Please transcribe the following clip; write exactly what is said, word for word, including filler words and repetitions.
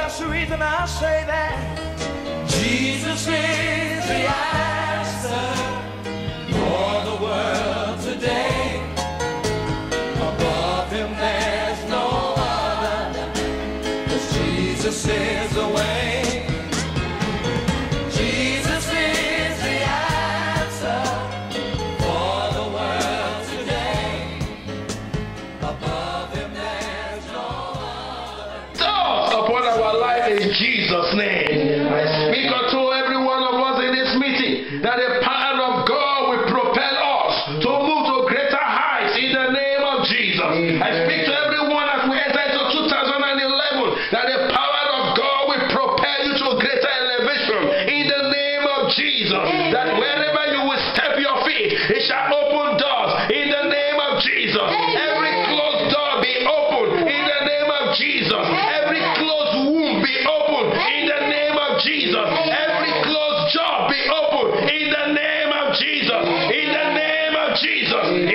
that's the reason I say that Jesus is the answer for the world today. Above him there's no other, 'cause Jesus is the way. Jesus is the answer for the world today. Above him there's no other. Doors upon our life in Jesus' name. I speak unto every one of us in this meeting that the power of God will propel us to move to greater heights in the name of Jesus. I speak to everyone as we enter into two thousand eleven that the power of God will propel you to greater elevation in the name of Jesus. That wherever you will step your feet, it shall open doors in the name of Jesus. Every closed door be open in the name of Jesus. Every closed womb be open in the name of Jesus. Every closed job be open in the name of Jesus. In the name of Jesus.